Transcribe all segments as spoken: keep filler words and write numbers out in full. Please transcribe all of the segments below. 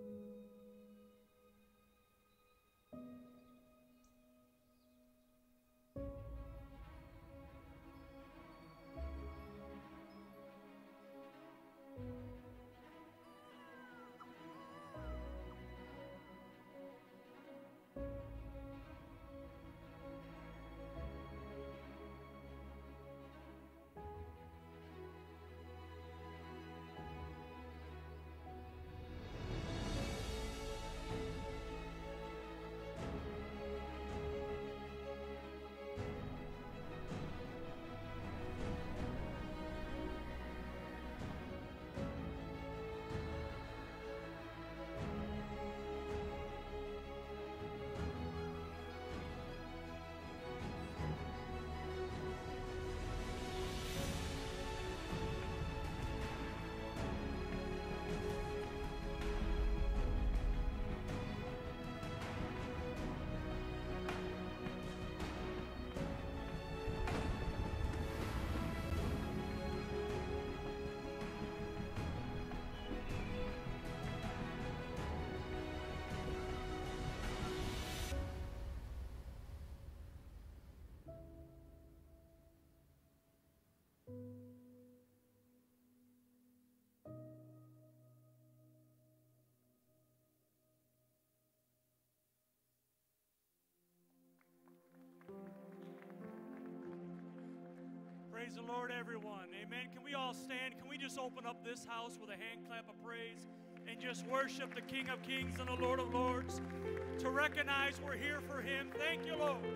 Praise the Lord, everyone. Amen. Can we all stand? Can we just open up this house with a hand clap of praise and just worship the King of Kings and the Lord of Lords to recognize we're here for Him. Thank you, Lord.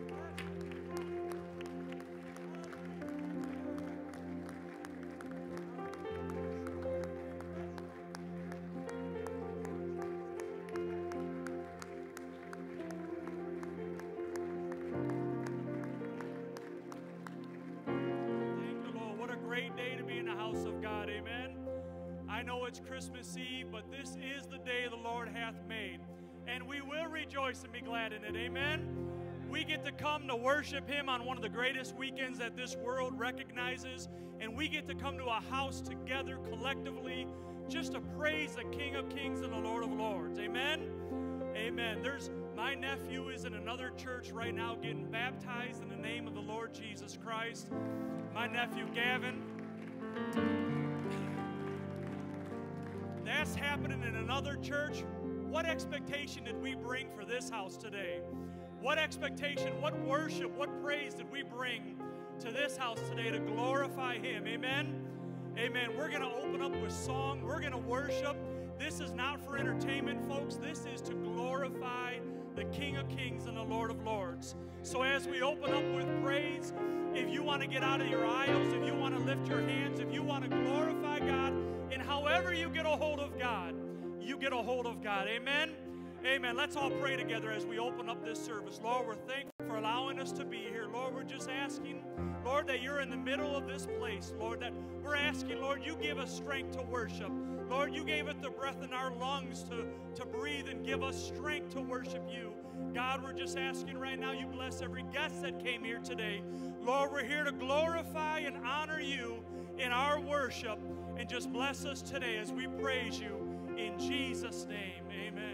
I know it's Christmas Eve, but this is the day the Lord hath made, and we will rejoice and be glad in it. Amen. We get to come to worship Him on one of the greatest weekends that this world recognizes, and we get to come to a house together collectively just to praise the King of Kings and the Lord of Lords. Amen. Amen. There's my nephew is in another church right now getting baptized in the name of the Lord Jesus Christ. My nephew Gavin. That's happening in another church. What expectation did we bring for this house today? What expectation, what worship, what praise did we bring to this house today to glorify Him? Amen? Amen. We're going to open up with song. We're going to worship. This is not for entertainment, folks. This is to glorify the King of Kings and the Lord of Lords. So as we open up with praise, if you want to get out of your aisles, if you want to lift your hands, if you want to glorify God, and however you get a hold of God, you get a hold of God. Amen? Amen. Let's all pray together as we open up this service. Lord, we're thankful for allowing us to be here. Lord, we're just asking, Lord, that you're in the middle of this place. Lord, that we're asking, Lord, you give us strength to worship. Lord, you gave us the breath in our lungs to, to breathe and give us strength to worship you. God, we're just asking right now you bless every guest that came here today. Lord, we're here to glorify and honor you in our worship. And just bless us today as we praise you. In Jesus' name, amen.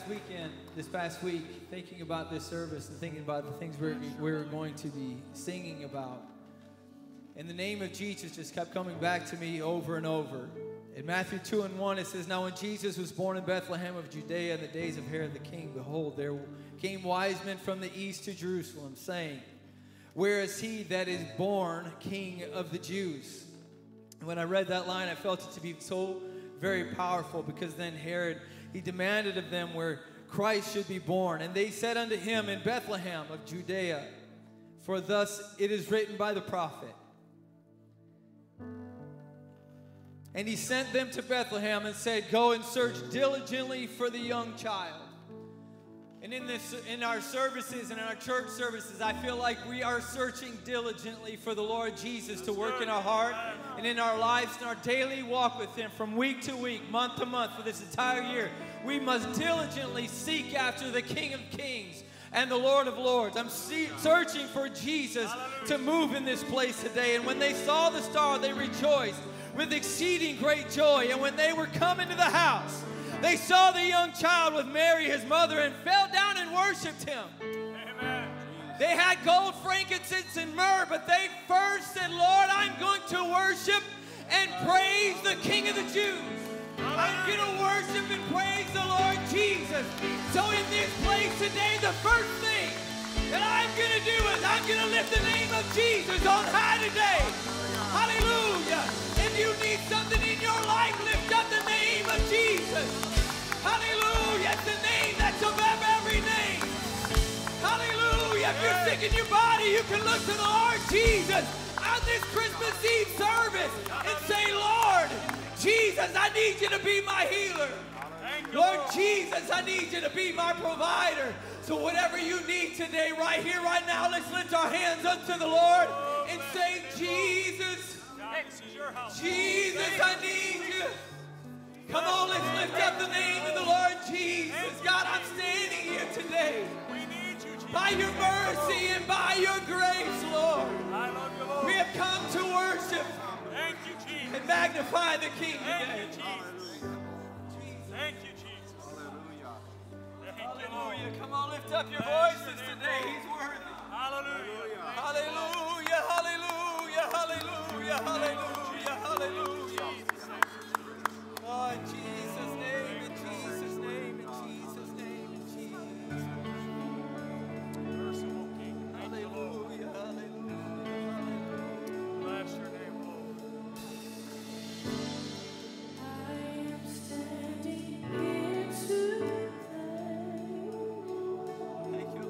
weekend, this past week, thinking about this service and thinking about the things we're, we're going to be singing about. And the name of Jesus just kept coming back to me over and over. In Matthew two and one, it says, "Now when Jesus was born in Bethlehem of Judea in the days of Herod the king, behold, there came wise men from the east to Jerusalem, saying, Where is he that is born King of the Jews?" And when I read that line, I felt it to be so very powerful, because then Herod, he demanded of them where Christ should be born. And they said unto him, In Bethlehem of Judea, for thus it is written by the prophet. And he sent them to Bethlehem and said, Go and search diligently for the young child. And in this, in our services and in our church services, I feel like we are searching diligently for the Lord Jesus to work in our heart and in our lives, in our daily walk with Him from week to week, month to month, for this entire year. We must diligently seek after the King of Kings and the Lord of Lords. I'm see, searching for Jesus to move in this place today. And when they saw the star, they rejoiced with exceeding great joy. And when they were come into the house, they saw the young child with Mary, his mother, and fell down and worshipped him. Amen. They had gold, frankincense, and myrrh, but they first said, Lord, I'm going to worship and praise the King of the Jews. I'm going to worship and praise the Lord Jesus. So in this place today, the first thing that I'm going to do is I'm going to lift the name of Jesus on high today. Hallelujah. If you need something in your life, lift up the name of Jesus. Hallelujah. It's the name that's above every name. Hallelujah. If you're sick in your body, you can look to the Lord Jesus on this Christmas Eve service and say, Lord Jesus, I need you to be my healer. Lord Jesus, I need you to be my provider. So whatever you need today, right here, right now, let's lift our hands unto the Lord and say, Jesus, Jesus, I need you. Come on, let's lift up the name of the Lord Jesus. God, I'm standing here today by your mercy and by your grace, Lord. We have come to worship and magnify the King today. Thank you, Jesus. Hallelujah. Come on, lift up your voices today. He's worthy. Hallelujah. Hallelujah. Hallelujah. Hallelujah. Hallelujah. Hallelujah. Oh, in Jesus' name, in Jesus' name, in Jesus' name, in Jesus' name. Merciful King. Hallelujah. Hallelujah. Bless your name, Lord. I am standing here today. Thank you,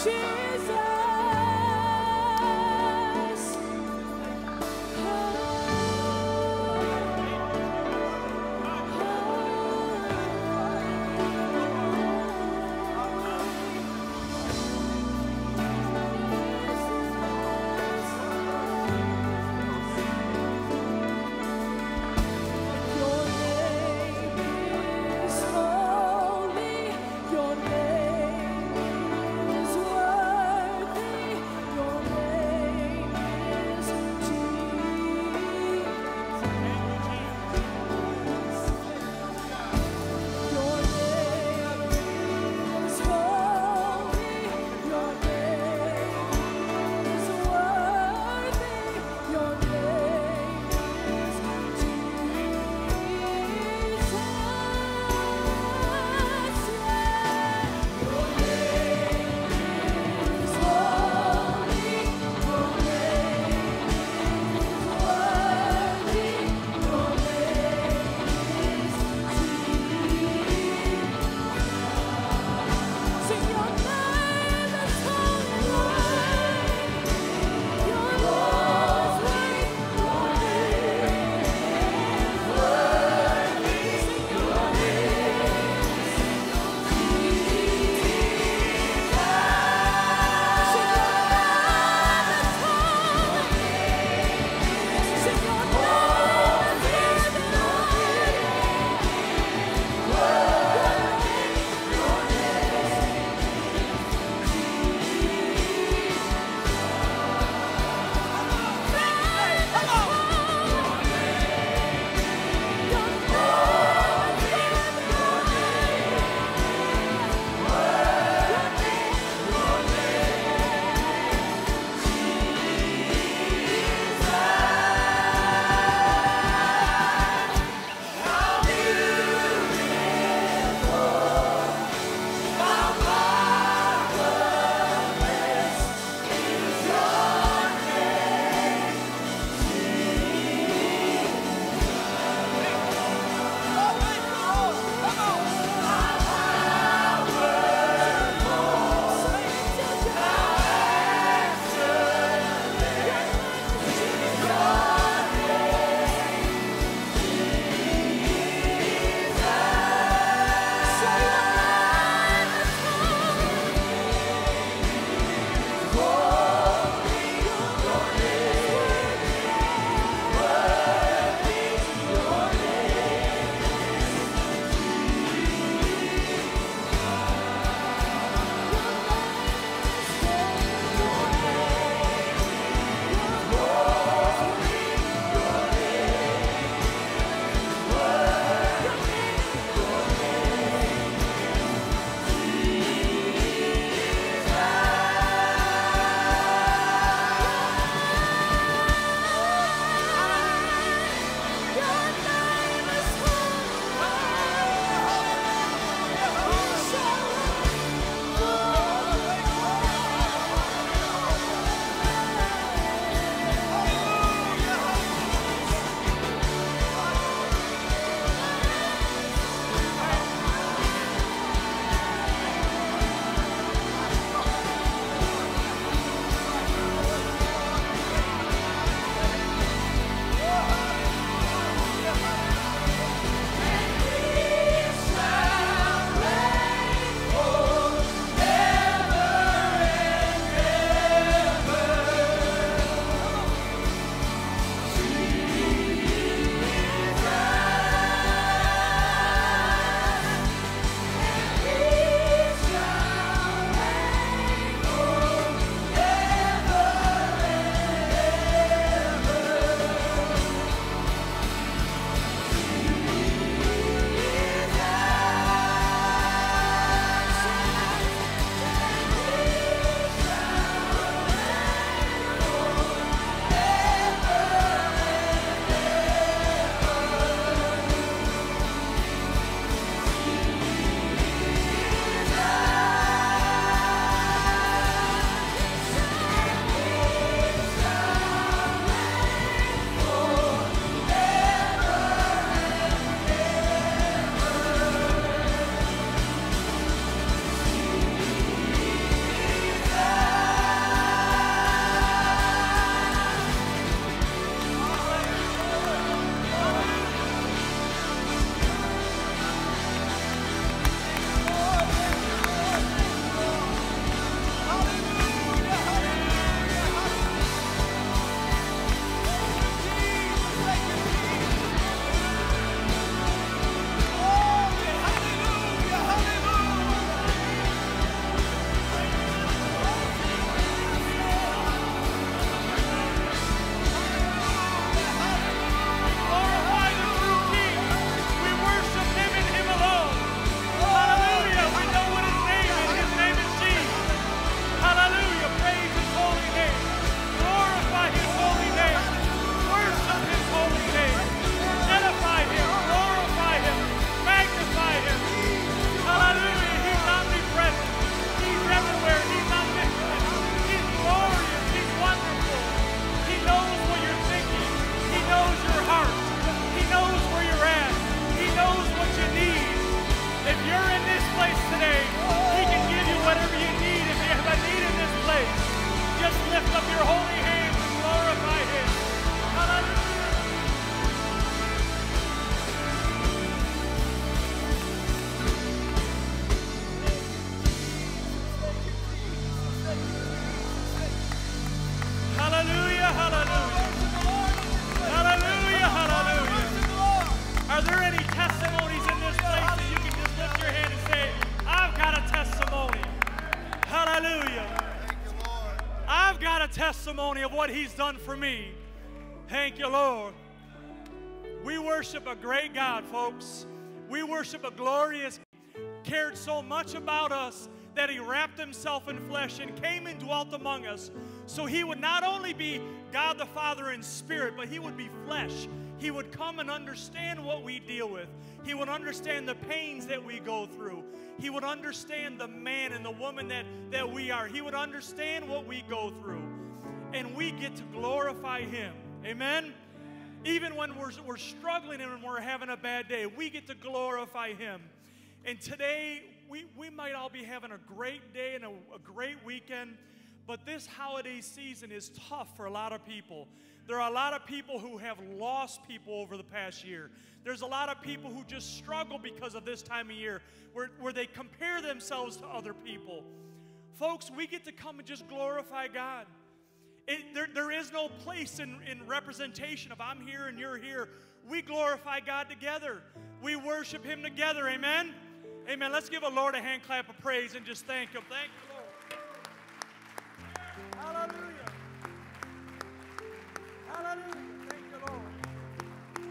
Your name is holy. Your name is got a testimony of what He's done for me. Thank you, Lord. We worship a great God, folks. We worship a glorious God. Cared so much about us that He wrapped Himself in flesh and came and dwelt among us. So He would not only be God the Father in spirit, but He would be flesh. He would come and understand what we deal with. He would understand the pains that we go through. He would understand the man and the woman that, that we are. He would understand what we go through. And we get to glorify Him. Amen? Even when we're, we're struggling and when we're having a bad day, we get to glorify Him. And today, we, we might all be having a great day and a, a great weekend, but this holiday season is tough for a lot of people. There are a lot of people who have lost people over the past year. There's a lot of people who just struggle because of this time of year, where, where they compare themselves to other people. Folks, we get to come and just glorify God. It, there, there is no place in, in representation of I'm here and you're here. We glorify God together. We worship Him together. Amen? Amen. Let's give the Lord a hand clap of praise and just thank Him. Thank you, Lord. Hallelujah. Hallelujah. Thank you, Lord.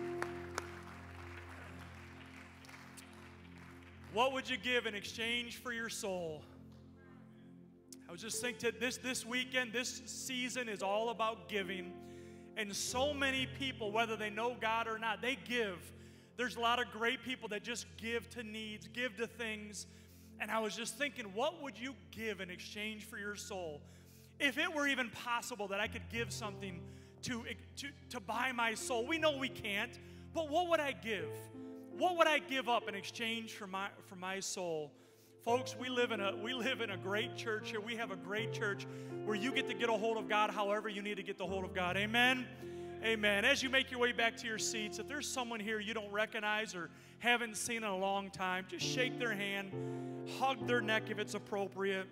What would you give in exchange for your soul? I was just thinking this, this weekend, this season is all about giving. And so many people, whether they know God or not, they give. There's a lot of great people that just give to needs, give to things. And I was just thinking, what would you give in exchange for your soul? If it were even possible that I could give something to, to, to buy my soul. We know we can't, but what would I give? What would I give up in exchange for my, for my soul? Folks, we live, in a, we live in a great church here. We have a great church where you get to get a hold of God however you need to get the hold of God. Amen? Amen. As you make your way back to your seats, if there's someone here you don't recognize or haven't seen in a long time, just shake their hand, hug their neck if it's appropriate.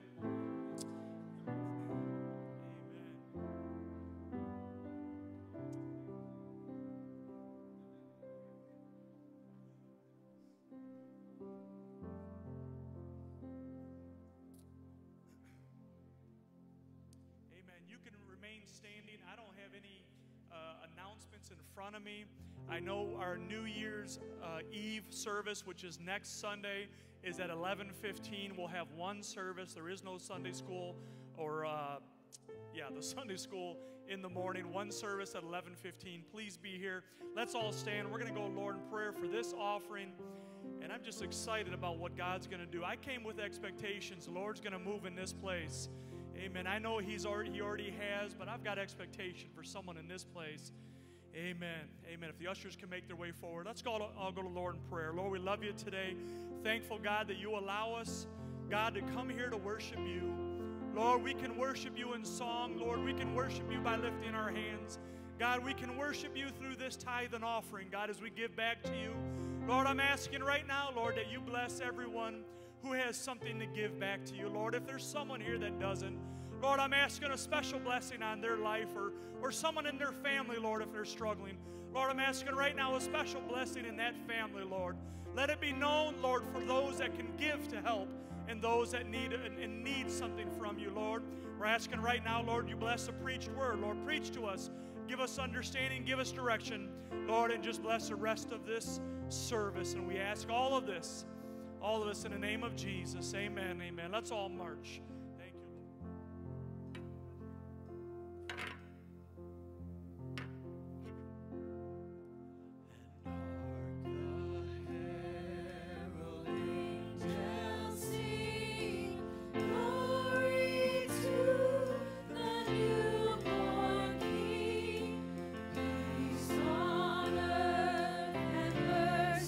Standing. I don't have any uh, announcements in front of me. I know our New Year's uh, Eve service, which is next Sunday, is at eleven fifteen. We'll have one service. There is no Sunday school or, uh, yeah, the Sunday school in the morning. One service at eleven fifteen. Please be here. Let's all stand. We're going to go, Lord, in prayer for this offering. And I'm just excited about what God's going to do. I came with expectations. The Lord's going to move in this place. Amen. I know he's already, he already has, but I've got expectation for someone in this place. Amen. Amen. If the ushers can make their way forward, let's go. I'll go to the Lord in prayer. Lord, we love you today. Thankful, God, that you allow us, God, to come here to worship you. Lord, we can worship you in song. Lord, we can worship you by lifting our hands. God, we can worship you through this tithe and offering, God, as we give back to you. Lord, I'm asking right now, Lord, that you bless everyone who has something to give back to you. Lord, if there's someone here that doesn't, Lord, I'm asking a special blessing on their life or, or someone in their family, Lord, if they're struggling. Lord, I'm asking right now a special blessing in that family, Lord. Let it be known, Lord, for those that can give to help and those that need and need something from you, Lord. We're asking right now, Lord, you bless the preached word. Lord, preach to us. Give us understanding. Give us direction, Lord, and just bless the rest of this service. And we ask all of this, all of us in the name of Jesus. Amen, amen. Let's all march. Thank you,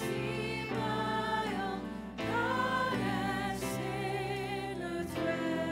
Lord.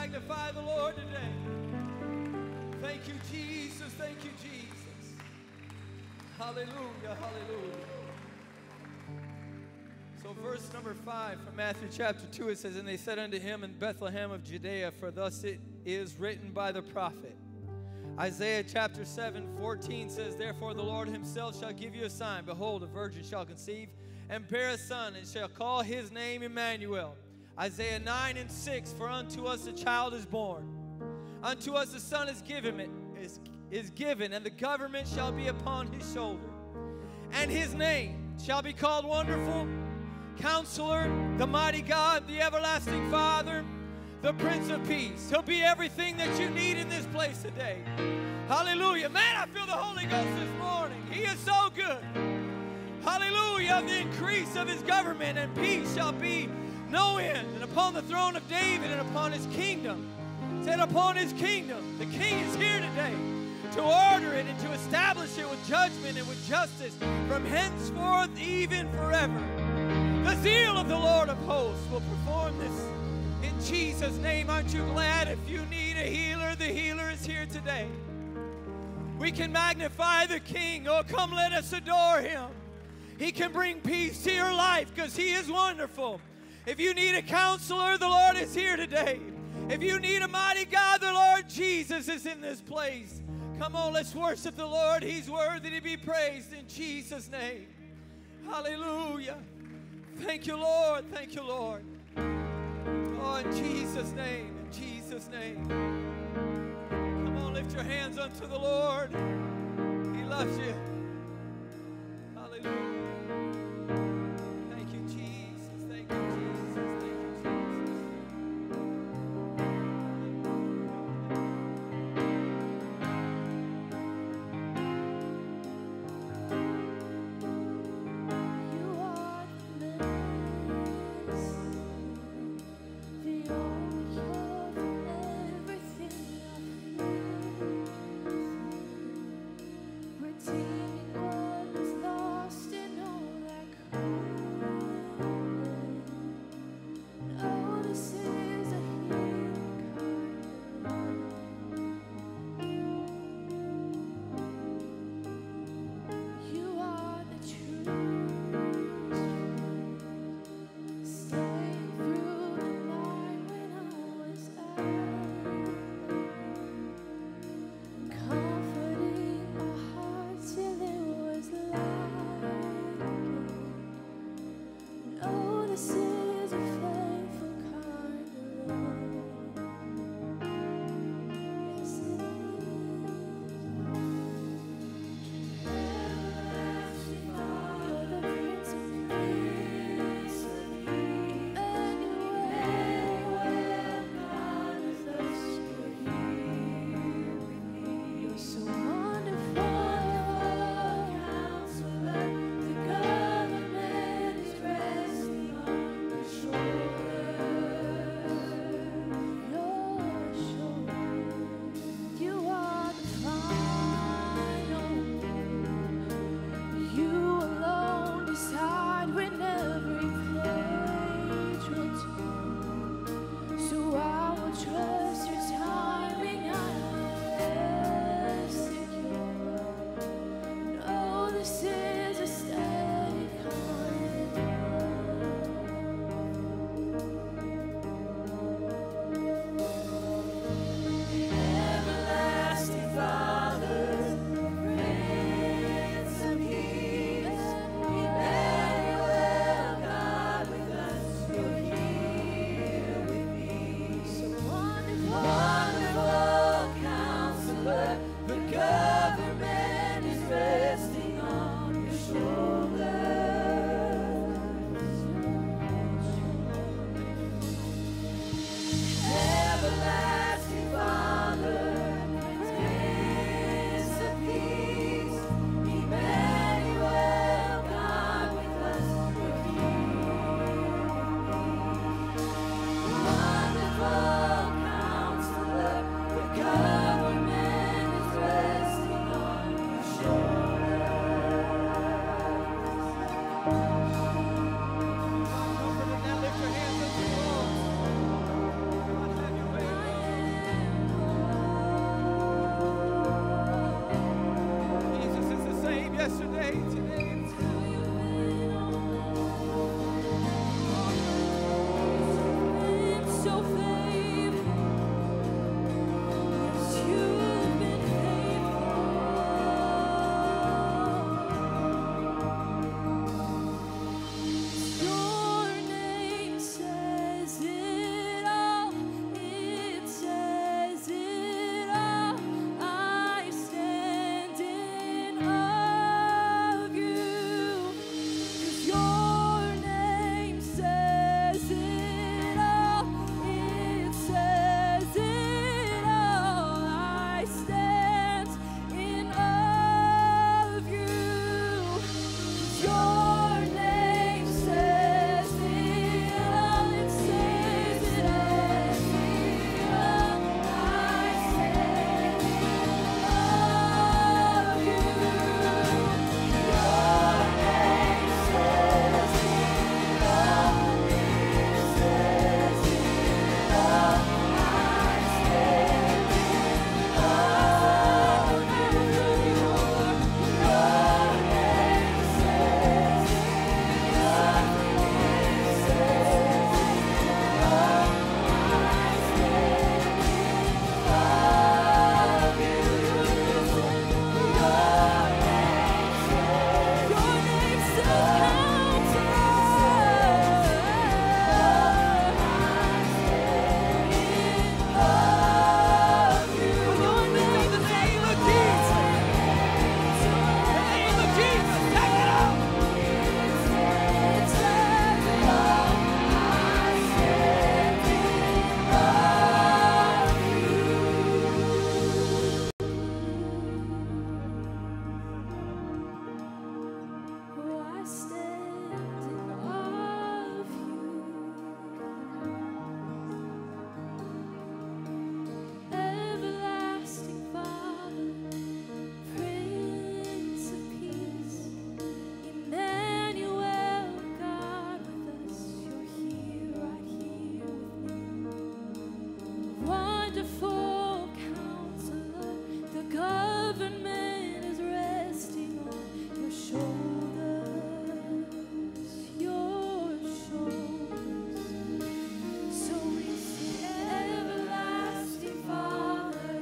magnify the Lord today. Thank you, Jesus. Thank you, Jesus. Hallelujah, hallelujah. So verse number five from Matthew chapter two, it says, "And they said unto him in Bethlehem of Judea, for thus it is written by the prophet." Isaiah chapter seven, fourteen says, "Therefore the Lord himself shall give you a sign. Behold, a virgin shall conceive and bear a son, and shall call his name Emmanuel." Isaiah nine and six, "For unto us a child is born, unto us a son is given, is, is given, and the government shall be upon his shoulder. And his name shall be called Wonderful, Counselor, the Mighty God, the Everlasting Father, the Prince of Peace." He'll be everything that you need in this place today. Hallelujah. Man, I feel the Holy Ghost this morning. He is so good. Hallelujah. Of the increase of his government and peace shall be no end. And upon the throne of David and upon his kingdom. Said upon his kingdom. The king is here today to order it and to establish it with judgment and with justice from henceforth even forever. The zeal of the Lord of hosts will perform this in Jesus' name. Aren't you glad? If you need a healer, the healer is here today. We can magnify the King. Oh, come let us adore him. He can bring peace to your life because he is wonderful. If you need a counselor, the Lord is here today. If you need a mighty God, the Lord Jesus is in this place. Come on, let's worship the Lord. He's worthy to be praised in Jesus' name. Hallelujah. Thank you, Lord. Thank you, Lord. Oh, in Jesus' name, in Jesus' name. Come on, lift your hands unto the Lord. He loves you. Hallelujah. Thank you, Jesus. Thank you, Jesus. Thank you, Redeemer. mighty name. So faithful, yes, you've been faithful. Your name says it all. It says it all. I stand in awe of you. 'Cause your name says it all. It says it all. I stand in awe of you. 'Cause your name says it all. It says it all. I stand in awe of you. Your name says it all. It says it all. I stand in awe of you. Your name says it all. It says it all. I stand in awe of you. Your name says Everlasting Father, Prince of Peace, Emmanuel, God with us. You're here, right here with me. Wonderful Counselor, the government is resting on your shoulders, your shoulders. So we sing, Everlasting Father,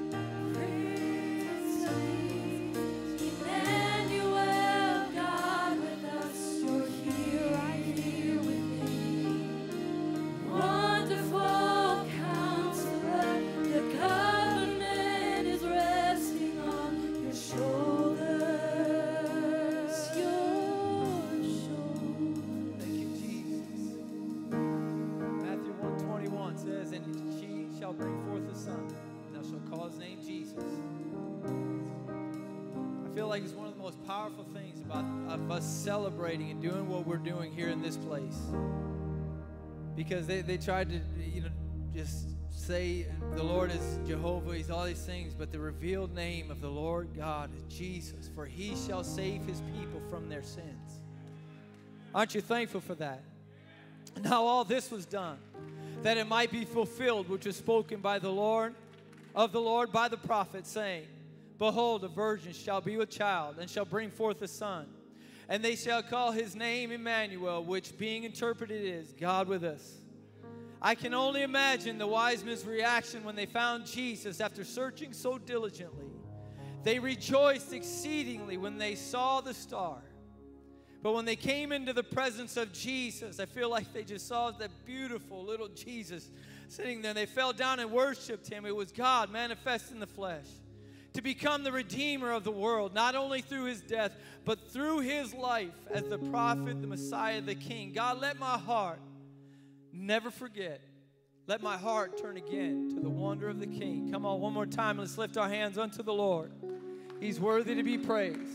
Prince of Peace, Emmanuel, God with us. You're here, right here with me. Wonderful Counselor, the government is resting on your shoulders, your shoulders. Thank you, Jesus. Matthew one twenty-one says, and she shall bring forth a son, and thou shalt call his name Jesus. I feel like it's one of the most powerful things about of us celebrating and doing what we're doing here in this place. Because they, they tried to, you know, just say the Lord is Jehovah, he's all these things, but the revealed name of the Lord God is Jesus, for he shall save his people from their sins. Aren't you thankful for that? Now all this was done, that it might be fulfilled, which was spoken by the Lord, of the Lord by the prophet, saying, Behold, a virgin shall be with child, and shall bring forth a son, and they shall call his name Emmanuel, which being interpreted is, God with us. I can only imagine the wise men's reaction when they found Jesus after searching so diligently. They rejoiced exceedingly when they saw the star. But when they came into the presence of Jesus, I feel like they just saw that beautiful little Jesus sitting there. They fell down and worshiped him. It was God manifest in the flesh to become the Redeemer of the world, not only through his death, but through his life as the prophet, the Messiah, the King. God, let my heart never forget. Let my heart turn again to the wonder of the King. Come on, one more time. Let's lift our hands unto the Lord. He's worthy to be praised.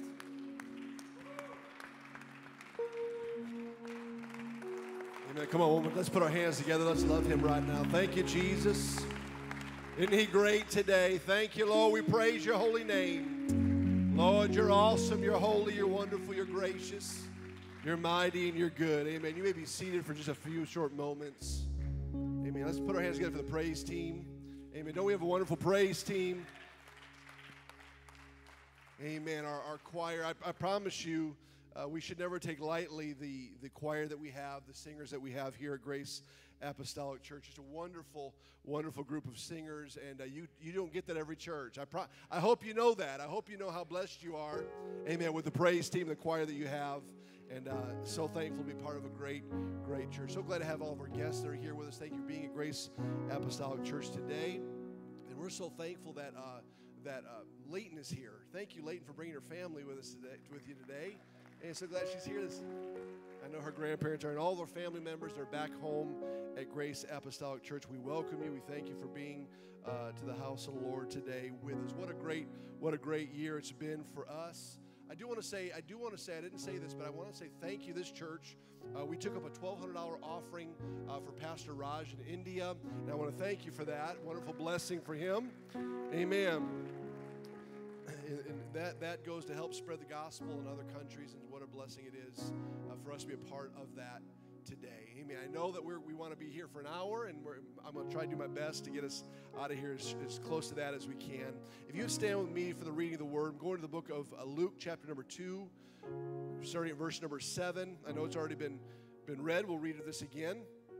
Amen. Come on, let's put our hands together. Let's love him right now. Thank you, Jesus. Isn't he great today? Thank you, Lord. We praise your holy name. Lord, you're awesome. You're holy. You're wonderful. You're gracious. You're mighty and you're good. Amen. You may be seated for just a few short moments. Amen. Let's put our hands together for the praise team. Amen. Don't we have a wonderful praise team? Amen. Our, our choir, I, I promise you, uh, we should never take lightly the, the choir that we have, the singers that we have here at Grace Apostolic Church. It's a wonderful, wonderful group of singers, and uh, you you don't get that every church. I pro- I hope you know that. I hope you know how blessed you are, amen, with the praise team, the choir that you have, and uh, so thankful to be part of a great, great church. So glad to have all of our guests that are here with us. Thank you for being at Grace Apostolic Church today, and we're so thankful that uh, that uh, Leighton is here. Thank you, Leighton, for bringing her family with us today, with you today, and so glad she's here. This, I know her grandparents are, and all their family members are back home at Grace Apostolic Church. We welcome you. We thank you for being uh, to the house of the Lord today with us. What a great, what a great year it's been for us. I do want to say, I do want to say, I didn't say this, but I want to say thank you, this church. Uh, we took up a twelve hundred dollars offering uh, for Pastor Raj in India, and I want to thank you for that. Wonderful blessing for him. Amen. And, and that, that goes to help spread the gospel in other countries, and what a blessing it is uh, for us to be a part of that today. Amen. I know that we're, we want to be here for an hour, and we're, I'm going to try to do my best to get us out of here as, as close to that as we can. If you would stand with me for the reading of the Word, I'm going to the book of uh, Luke, chapter number two, starting at verse number seven. I know it's already been, been read. We'll read this again.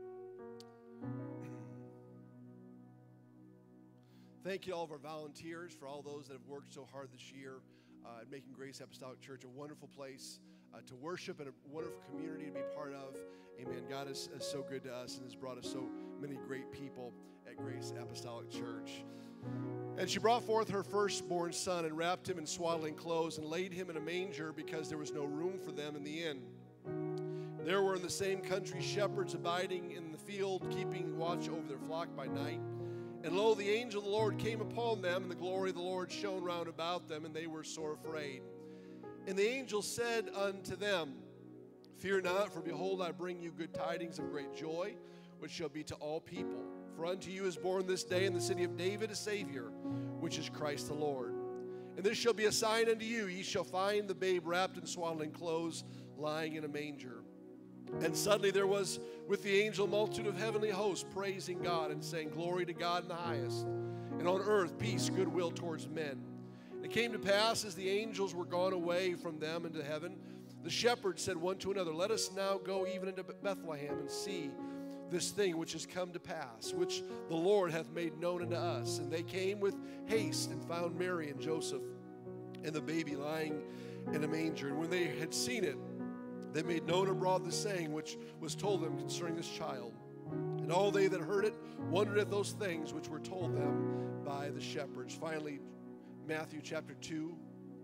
Thank you to all of our volunteers, for all those that have worked so hard this year uh, at making Grace Apostolic Church a wonderful place uh, to worship and a wonderful community to be part of. Amen. God is, is so good to us and has brought us so many great people at Grace Apostolic Church. And she brought forth her firstborn son and wrapped him in swaddling clothes and laid him in a manger because there was no room for them in the inn. There were in the same country shepherds abiding in the field, keeping watch over their flock by night. And lo, the angel of the Lord came upon them, and the glory of the Lord shone round about them, and they were sore afraid. And the angel said unto them, Fear not, for behold, I bring you good tidings of great joy, which shall be to all people. For unto you is born this day in the city of David a Savior, which is Christ the Lord. And this shall be a sign unto you, ye shall find the babe wrapped in swaddling clothes, lying in a manger. And suddenly there was with the angel a multitude of heavenly hosts, praising God and saying, Glory to God in the highest, and on earth peace, goodwill towards men. And it came to pass, as the angels were gone away from them into heaven, the shepherds said one to another, Let us now go even into Bethlehem and see this thing which has come to pass, which the Lord hath made known unto us. And they came with haste and found Mary and Joseph and the baby lying in a manger. And when they had seen it, they made known abroad the saying which was told them concerning this child. And all they that heard it wondered at those things which were told them by the shepherds. Finally, Matthew chapter two,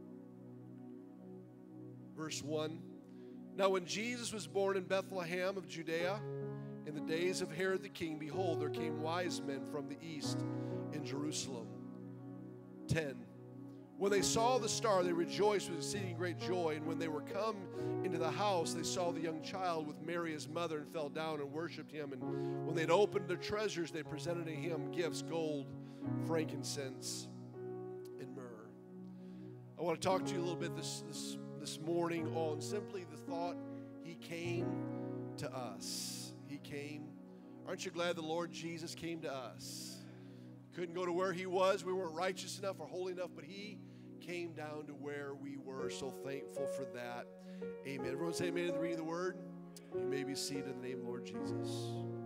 verse one. Now when Jesus was born in Bethlehem of Judea, in the days of Herod the king, behold, there came wise men from the east in Jerusalem. ten. When they saw the star, they rejoiced with exceeding great joy. And when they were come into the house, they saw the young child with Mary his mother, and fell down and worshipped him. And when they had opened their treasures, they presented to him gifts, gold, frankincense, and myrrh. I want to talk to you a little bit this, this, this morning on simply the thought, He came to us. He came. Aren't you glad the Lord Jesus came to us? Couldn't go to where He was. We weren't righteous enough or holy enough, but He came down to where we were. So thankful for that. Amen. Everyone say amen to the reading of the Word. You may be seated in the name of the Lord Jesus.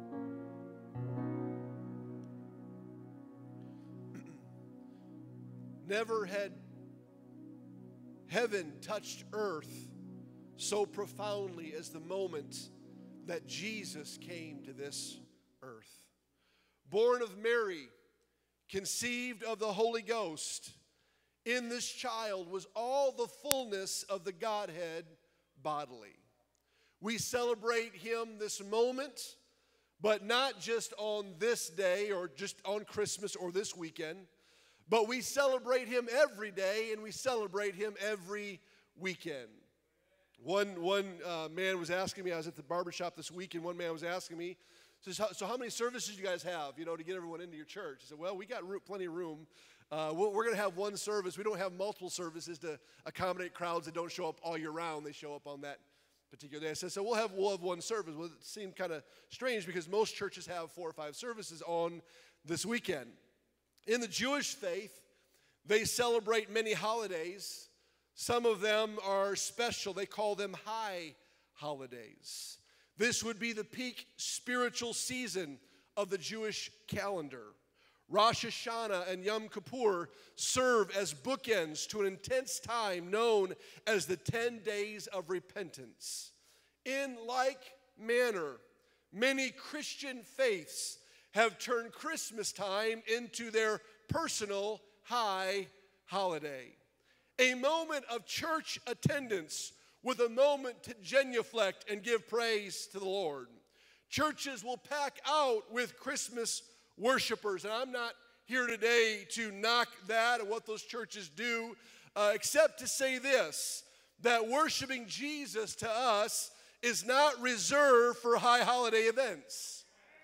Never had heaven touched earth so profoundly as the moment that Jesus came to this earth. Born of Mary, conceived of the Holy Ghost, in this child was all the fullness of the Godhead bodily. We celebrate Him this moment, but not just on this day or just on Christmas or this weekend, but we celebrate Him every day, and we celebrate Him every weekend. One, one uh, man was asking me, I was at the barbershop this week, and one man was asking me, so, so how many services do you guys have, you know, to get everyone into your church? I said, well, we got room, plenty of room. Uh, we're going to have one service. We don't have multiple services to accommodate crowds that don't show up all year round. They show up on that particular day. I said, so we'll have, we'll have one service. Well, it seemed kind of strange because most churches have four or five services on this weekend. In the Jewish faith, they celebrate many holidays, Some of them are special. They call them high holidays. This would be the peak spiritual season of the Jewish calendar. Rosh Hashanah and Yom Kippur serve as bookends to an intense time known as the ten days of repentance. In like manner, many Christian faiths have turned Christmas time into their personal high holiday. A moment of church attendance with a moment to genuflect and give praise to the Lord. Churches will pack out with Christmas worshipers, and I'm not here today to knock that and what those churches do, uh, except to say this, that worshiping Jesus to us is not reserved for high holiday events.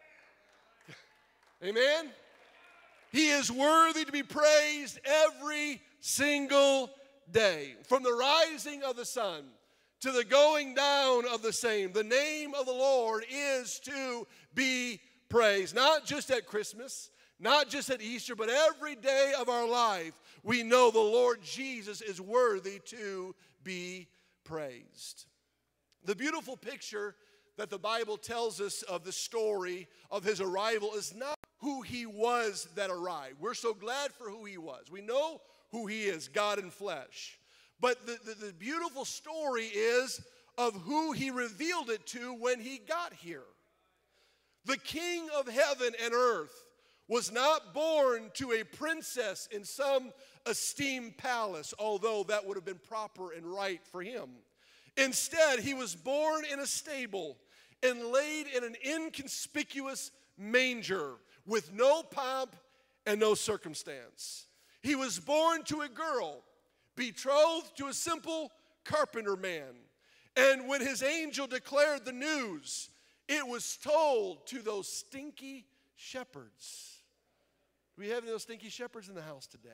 Amen? He is worthy to be praised every single day. From the rising of the sun to the going down of the same, the name of the Lord is to be praised. Not just at Christmas, not just at Easter, but every day of our life, we know the Lord Jesus is worthy to be praised. The beautiful picture that the Bible tells us of the story of his arrival is not who he was that arrived. We're so glad for who he was. We know who he is, God in flesh. But the, the, the beautiful story is of who he revealed it to when he got here. The King of heaven and earth was not born to a princess in some esteemed palace, although that would have been proper and right for him. Instead, he was born in a stable and laid in an inconspicuous manger with no pomp and no circumstance. He was born to a girl, betrothed to a simple carpenter man. And when his angel declared the news, it was told to those stinky shepherds. Do we have any of those stinky shepherds in the house today?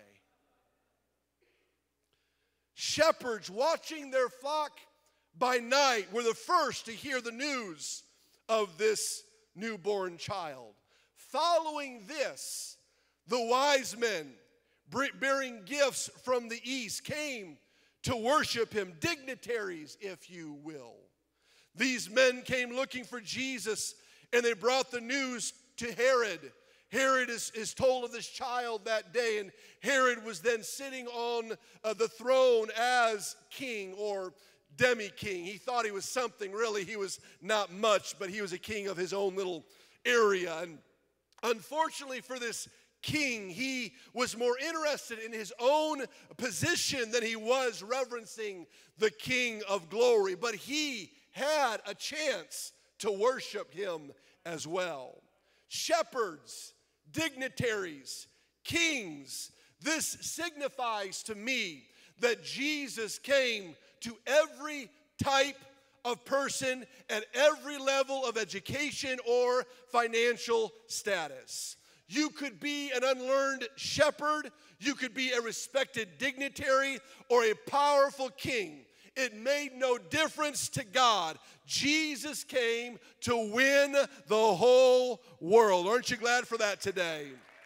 Shepherds watching their flock by night were the first to hear the news of this newborn child. Following this, the wise men bearing gifts from the east came to worship him, dignitaries, if you will. These men came looking for Jesus, and they brought the news to Herod. Herod is, is told of this child that day, and Herod was then sitting on uh, the throne as king or demi-king. He thought he was something. Really, he was not much, but he was a king of his own little area. And unfortunately for this king, he was more interested in his own position than he was reverencing the King of glory. But he had a chance to worship him as well. Shepherds, dignitaries, kings, this signifies to me that Jesus came to every type of person at every level of education or financial status. You could be an unlearned shepherd, you could be a respected dignitary, or a powerful king. It made no difference to God. Jesus came to win the whole world. Aren't you glad for that today?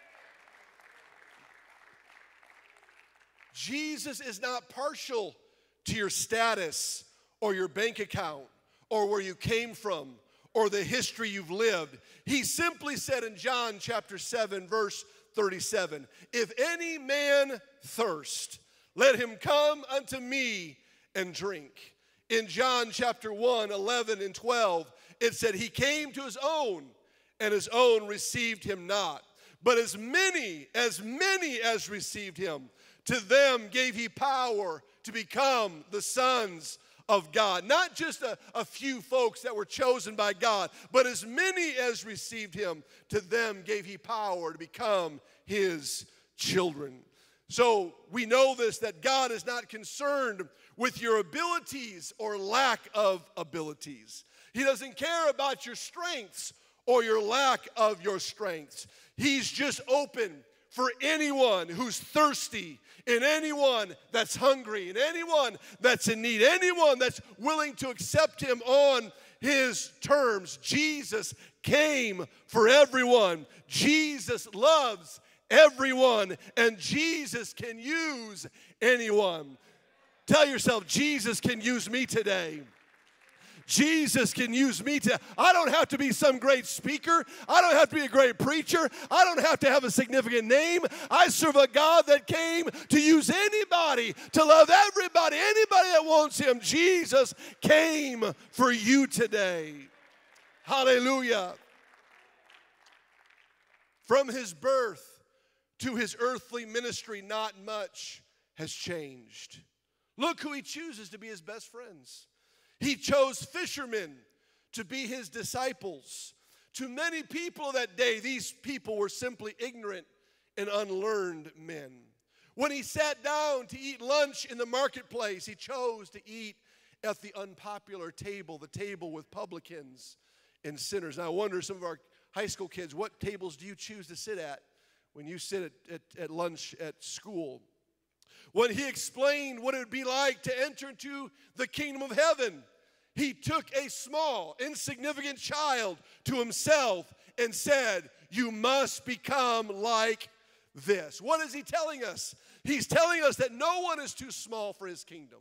Jesus is not partial to your status or your bank account or where you came from or the history you've lived. He simply said in John chapter seven, verse thirty-seven, if any man thirst, let him come unto me and drink. In John chapter one, eleven and twelve, it said he came to his own, and his own received him not. But as many, as many as received him, to them gave he power to become the sons of God. Not just a, a few folks that were chosen by God, but as many as received him, to them gave he power to become his children. So we know this, that God is not concerned with your abilities or lack of abilities. He doesn't care about your strengths or your lack of your strengths. He's just open for anyone who's thirsty, and anyone that's hungry, and anyone that's in need, anyone that's willing to accept him on his terms. Jesus came for everyone. Jesus loves everyone, and Jesus can use anyone. Tell yourself, Jesus can use me today. Jesus can use me to, I don't have to be some great speaker. I don't have to be a great preacher. I don't have to have a significant name. I serve a God that came to use anybody, to love everybody, anybody that wants him. Jesus came for you today. Hallelujah. From his birth to his earthly ministry, not much has changed. Look who he chooses to be his best friends. He chose fishermen to be his disciples. To many people that day, these people were simply ignorant and unlearned men. When he sat down to eat lunch in the marketplace, he chose to eat at the unpopular table, the table with publicans and sinners. Now, I wonder, some of our high school kids, what tables do you choose to sit at when you sit at, at, at lunch at school? When he explained what it would be like to enter into the kingdom of heaven, he took a small, insignificant child to himself and said, you must become like this. What is he telling us? He's telling us that no one is too small for his kingdom.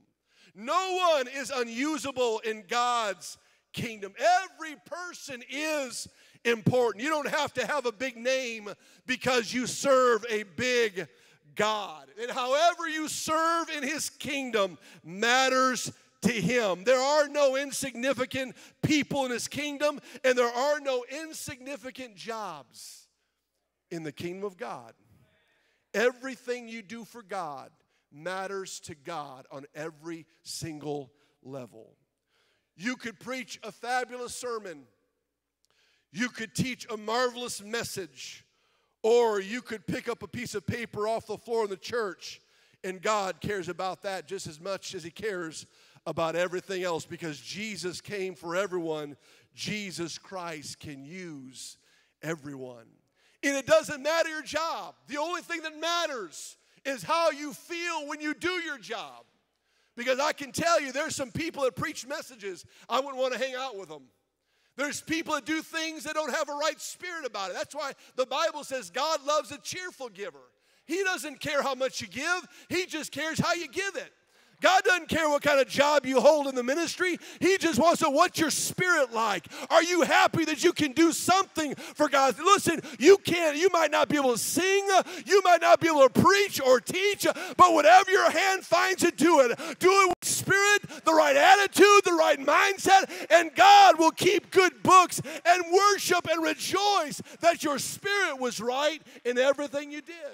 No one is unusable in God's kingdom. Every person is important. You don't have to have a big name because you serve a big God. And however you serve in his kingdom matters to him. There are no insignificant people in his kingdom, and there are no insignificant jobs in the kingdom of God. Everything you do for God matters to God on every single level. You could preach a fabulous sermon. You could teach a marvelous message. Or you could pick up a piece of paper off the floor in the church, and God cares about that just as much as he cares about everything else, because Jesus came for everyone. Jesus Christ can use everyone. And it doesn't matter your job. The only thing that matters is how you feel when you do your job. Because I can tell you, there's some people that preach messages, I wouldn't want to hang out with them. There's people that do things that don't have a right spirit about it. That's why the Bible says God loves a cheerful giver. He doesn't care how much you give. He just cares how you give it. God doesn't care what kind of job you hold in the ministry. He just wants to know, what's your spirit like? Are you happy that you can do something for God? Listen, you can't, you might not be able to sing, you might not be able to preach or teach, but whatever your hand finds it, do it. Do it with spirit, the right attitude, the right mindset, and God will keep good books and worship and rejoice that your spirit was right in everything you did.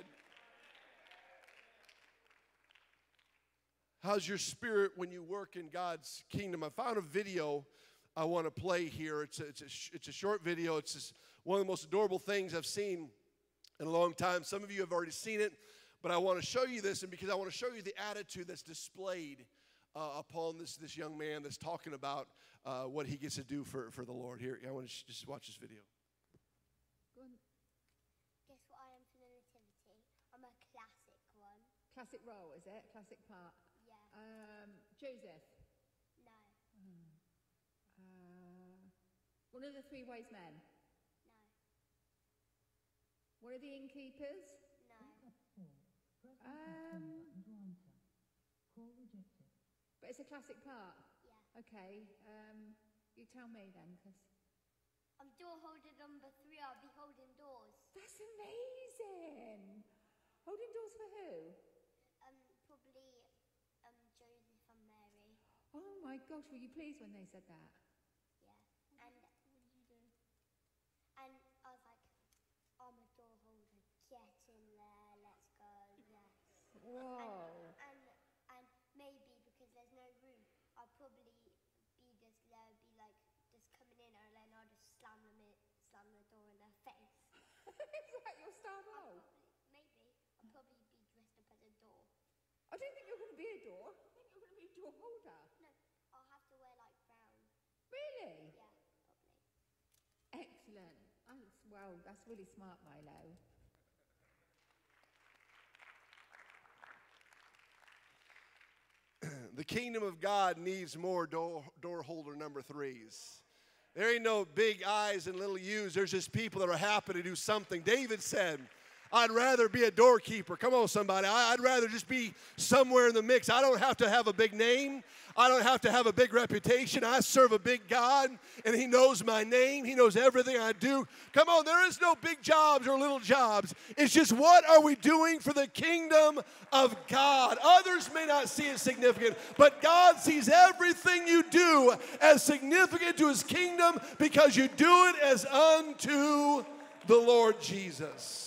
How's your spirit when you work in God's kingdom? I found a video I want to play here. It's a, it's a, it's a short video. It's just one of the most adorable things I've seen in a long time. Some of you have already seen it, but I want to show you this, and because I want to show you the attitude that's displayed uh, upon this, this young man that's talking about uh, what he gets to do for, for the Lord. Here, I want to sh- just watch this video. Guess what I am for the nativity? I'm a classic one. Classic role, is it? Classic part. Yeah. Um, Joseph. No. Uh, one of the three wise men. No. One of the innkeepers. No. Um, but it's a classic part. Yeah. Okay. Um, you tell me then, because I'm door holder number three. I'll be holding doors. that's amazing. Holding doors for who? Um, probably um Joseph and Mary. Oh my gosh, were you pleased when they said that? Yeah. And what did you do? And I was like, I'm a door holder. Get in there. Let's go. Yes. Whoa. And and maybe because there's no room, I'll probably be just there, be like just coming in, and then I'll just slam them in, slam the door in their face. Is that your star role? Probably, maybe I'll probably be dressed up as a door. I don't think you're going to be a door. I think you're going to be a door holder. No, I'll have to wear like brown. Really? Yeah, probably. Excellent. That's, well, that's really smart, Milo. The kingdom of God needs more door, door holder number threes. There ain't no big I's and little U's. There's just people that are happy to do something. David said, I'd rather be a doorkeeper. Come on, somebody. I, I'd rather just be somewhere in the mix. I don't have to have a big name. I don't have to have a big reputation. I serve a big God, and He knows my name. He knows everything I do. Come on, there is no big jobs or little jobs. It's just, what are we doing for the kingdom of God? Others may not see it significant, but God sees everything you do as significant to His kingdom because you do it as unto the Lord Jesus.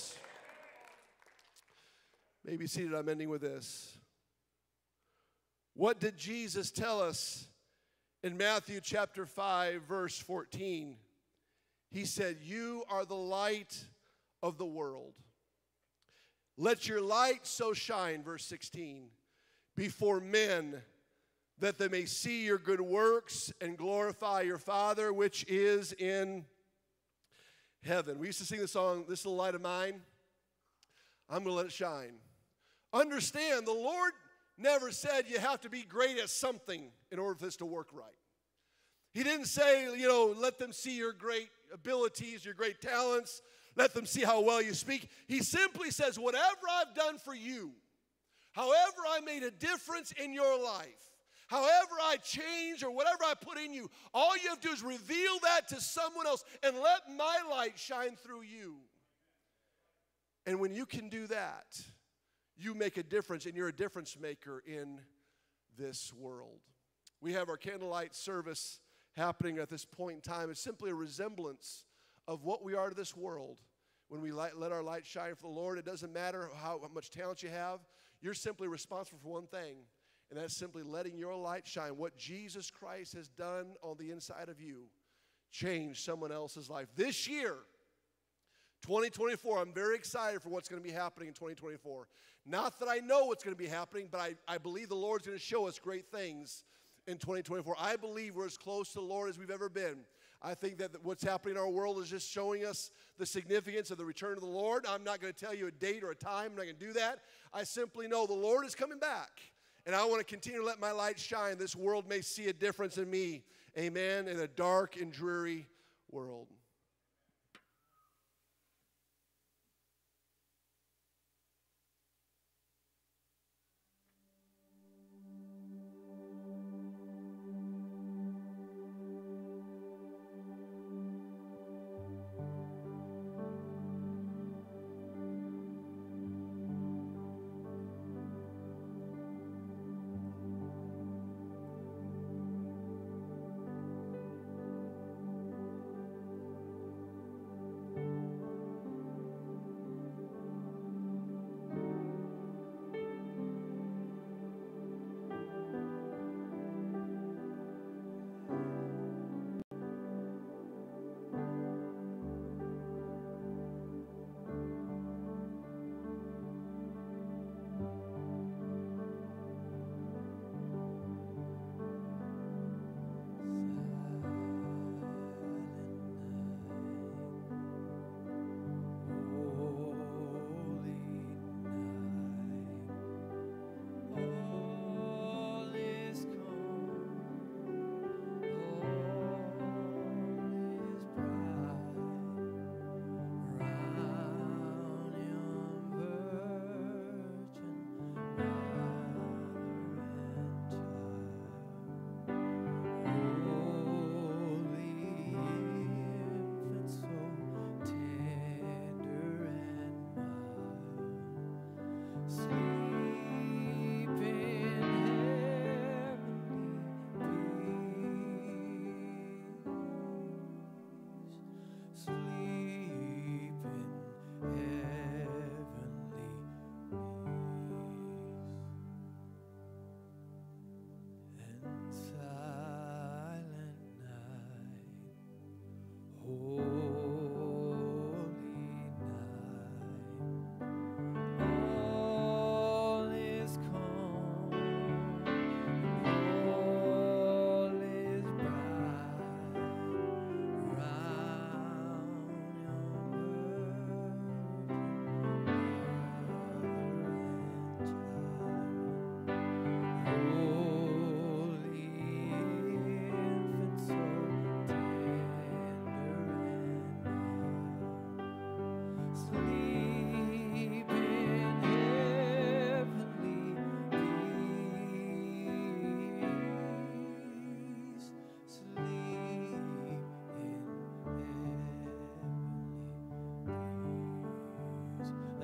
Maybe seated, I'm ending with this. What did Jesus tell us in Matthew chapter five, verse fourteen? He said, you are the light of the world. Let your light so shine, verse sixteen, before men, that they may see your good works and glorify your Father which is in heaven. We used to sing the song, This Little Light of Mine. I'm going to let it shine. Understand, the Lord never said you have to be great at something in order for this to work right. He didn't say, you know, let them see your great abilities, your great talents. Let them see how well you speak. He simply says, whatever I've done for you, however I made a difference in your life, however I change or whatever I put in you, all you have to do is reveal that to someone else and let my light shine through you. And when you can do that, you make a difference, and you're a difference maker in this world. We have our candlelight service happening at this point in time. It's simply a resemblance of what we are to this world. When we light, let our light shine for the Lord, it doesn't matter how, how much talent you have. You're simply responsible for one thing, and that's simply letting your light shine. What Jesus Christ has done on the inside of you, change someone else's life. This year, twenty twenty-four, I'm very excited for what's going to be happening in twenty twenty-four. Not that I know what's going to be happening, but I, I believe the Lord's going to show us great things in twenty twenty-four. I believe we're as close to the Lord as we've ever been. I think that what's happening in our world is just showing us the significance of the return of the Lord. I'm not going to tell you a date or a time. I'm not going to do that. I simply know the Lord is coming back, and I want to continue to let my light shine. This world may see a difference in me, amen, in a dark and dreary world.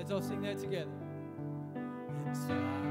Let's all sing that together. Inside.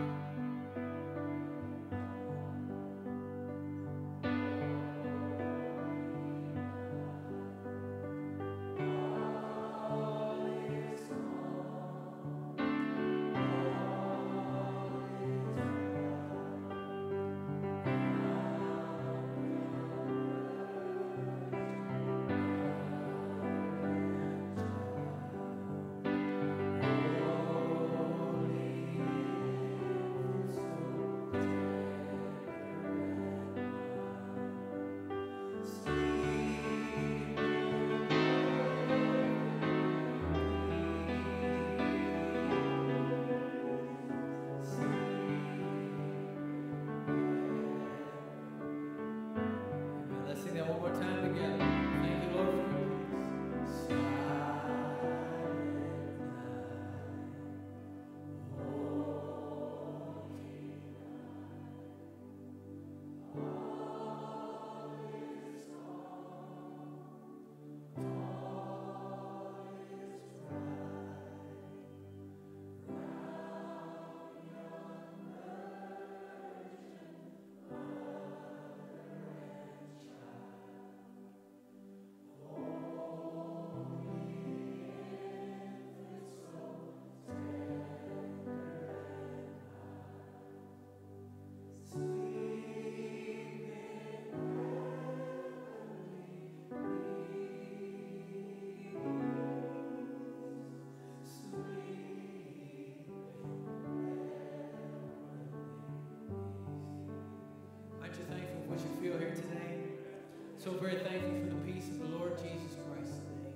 So very thankful for the peace of the Lord Jesus Christ today.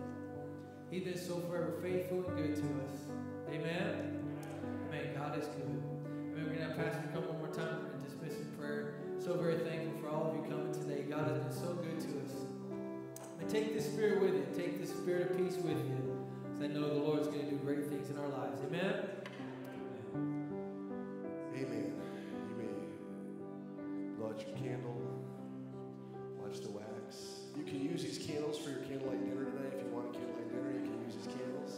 He that is so forever faithful and good to us. Amen. Amen. God is good. Amen. We're going to have Pastor come one more time and dismiss in prayer. So very thankful for all of you coming today. God has been so good to us. And take this spirit with you. Take this spirit of peace with you. Because I know the Lord's going to do great things in our lives. Amen. Amen. You may light your candle. Watch the wax. You can use these candles for your candlelight dinner today. If you want a candlelight dinner, you can use these candles.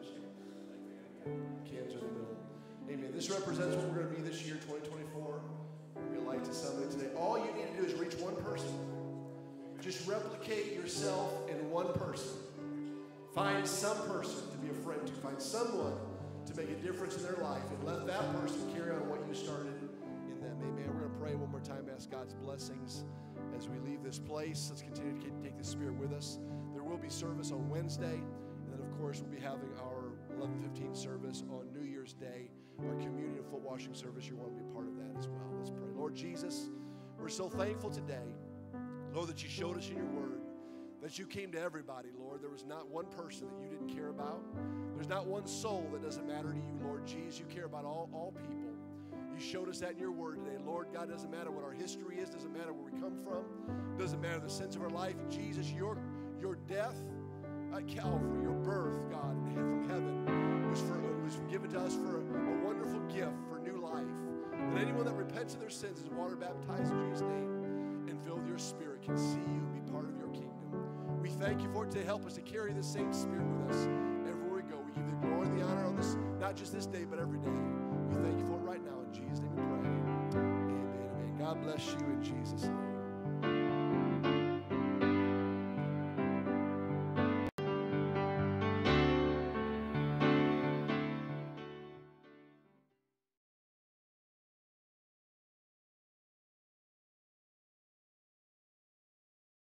Cans are in the middle. Amen. This represents what we're going to be this year, twenty twenty-four. We'll be a light to somebody today. All you need to do is reach one person. Just replicate yourself in one person. Find some person to be a friend to. Find someone to make a difference in their life. And let that person carry on what you started in them. Amen. We're going to pray one more time. Ask God's blessings as we leave this place. Let's continue to take the Spirit with us. There will be service on Wednesday. And then, of course, we'll be having our eleven fifteen service on New Year's Day. Our communion and foot washing service. You want to be a part of that as well. Let's pray. Lord Jesus, we're so thankful today, Lord, that you showed us in your word that you came to everybody, Lord. There was not one person that you didn't care about. There's not one soul that doesn't matter to you, Lord Jesus. You care about all, all people. You showed us that in your word today. Lord God, doesn't matter what our history is, doesn't matter where we come from, doesn't matter the sins of our life. Jesus, your, your death at Calvary, your birth, God, from heaven, was, for, was given to us for a, a wonderful gift for new life. That anyone that repents of their sins is water baptized in Jesus' name and filled with your Spirit can see you, be part of your kingdom. We thank you for it to help us to carry the same Spirit with us everywhere we go. We give you the glory and the honor on this, not just this day, but every day. We thank you for it right now. In Jesus' name we pray. Amen. Amen. God bless you in Jesus' name.